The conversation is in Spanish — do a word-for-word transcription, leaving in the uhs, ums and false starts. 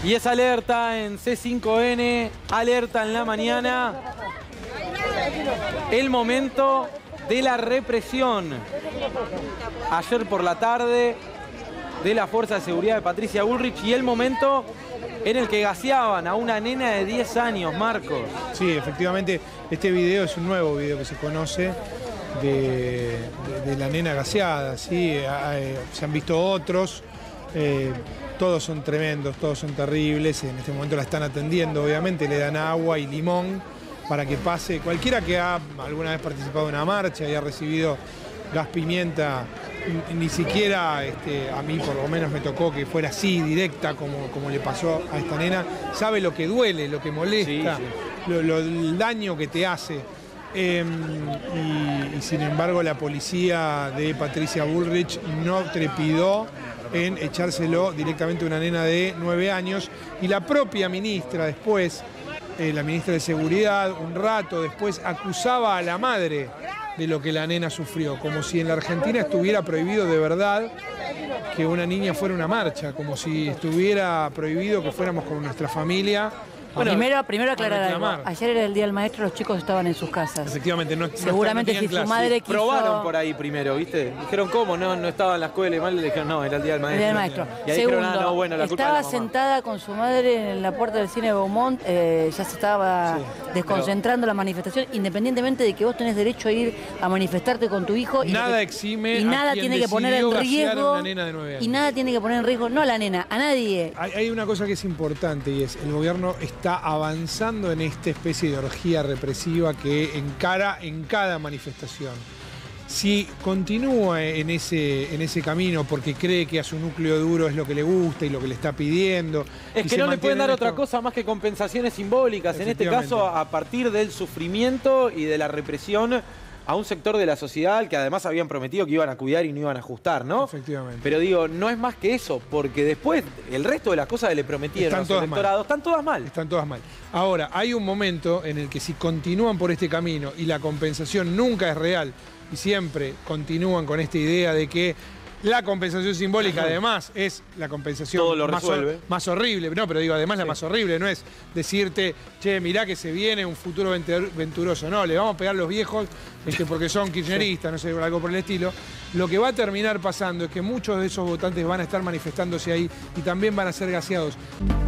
Y es alerta en C cinco N, alerta en la mañana. El momento de la represión. Ayer por la tarde de la Fuerza de Seguridad de Patricia Bullrich y el momento en el que gaseaban a una nena de diez años, Marcos. Sí, efectivamente, este video es un nuevo video que se conoce de, de, de la nena gaseada, ¿sí? Eh, se han visto otros, eh, todos son tremendos, todos son terribles, en este momento la están atendiendo, obviamente, le dan agua y limón para que pase. Cualquiera que ha alguna vez participado en una marcha y ha recibido gas pimienta, ni siquiera este, a mí por lo menos me tocó que fuera así, directa, como, como le pasó a esta nena, sabe lo que duele, lo que molesta, sí, sí. Lo, lo, el daño que te hace. Eh, y, y sin embargo la policía de Patricia Bullrich no trepidó en echárselo directamente a una nena de nueve años y la propia ministra después, eh, la ministra de Seguridad, un rato después acusaba a la madre de lo que la nena sufrió, como si en la Argentina estuviera prohibido de verdad que una niña fuera a una marcha, como si estuviera prohibido que fuéramos con nuestra familia. Bueno, primero, primero aclarar algo. Ayer era el Día del Maestro, los chicos estaban en sus casas. Efectivamente, no, seguramente no si clase. su madre quiso... Probaron por ahí primero, ¿viste? Dijeron, ¿cómo? No, no estaba en la escuela y mal le dijeron, no, era el Día del Maestro. El Día del Maestro. Y ahí Segundo, dijeron, ah, no, bueno, la culpa estaba de la mamá. sentada con su madre en la puerta del cine Beaumont, eh, ya se estaba sí, desconcentrando pero... la manifestación, independientemente de que vos tenés derecho a ir a manifestarte con tu hijo. Y nada que, exime y nada a quien tiene que poner en riesgo a una nena de nueve años. Y nada tiene que poner en riesgo, no a la nena, a nadie. Hay, hay una cosa que es importante y es, el gobierno está avanzando en esta especie de orgía represiva que encara en cada manifestación. Si continúa en ese, en ese camino porque cree que a su núcleo duro es lo que le gusta y lo que le está pidiendo... Es que no le pueden dar esto... otra cosa más que compensaciones simbólicas, en este caso a partir del sufrimiento y de la represión a un sector de la sociedad al que además habían prometido que iban a cuidar y no iban a ajustar, ¿no? Efectivamente. Pero digo, no es más que eso, porque después el resto de las cosas que le prometieron están a los electorados están todas mal. Están todas mal. Ahora, hay un momento en el que si continúan por este camino y la compensación nunca es real y siempre continúan con esta idea de que la compensación simbólica, además, es la compensación Todo lo más, resuelve. más horrible. No, pero digo, además sí. La más horrible no es decirte, che, mirá que se viene un futuro venturoso. No, le vamos a pegar a los viejos este, porque son kirchneristas, no sé, algo por el estilo. Lo que va a terminar pasando es que muchos de esos votantes van a estar manifestándose ahí y también van a ser gaseados.